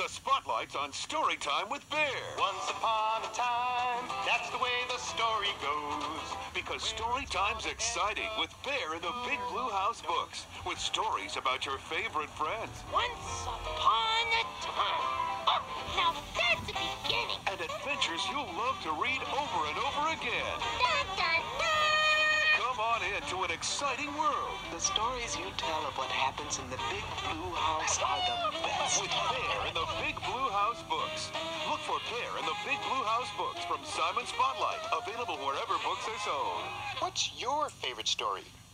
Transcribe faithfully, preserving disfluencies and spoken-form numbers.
The spotlight's on Storytime with Bear. Once upon a time, that's the way the story goes. Because Storytime's exciting with Bear in the Big Blue House books. With stories about your favorite friends. Once upon a time. Oh, now that's the beginning. And adventures you'll love to read over and over again. Dun, dun, dun. Come on into an exciting world. The stories you tell of what happens in the Big Blue House are the best. With Bear in the Big Blue House books. Look for Bear in the Big Blue House books from Simon Spotlight. Available wherever books are sold. What's your favorite story?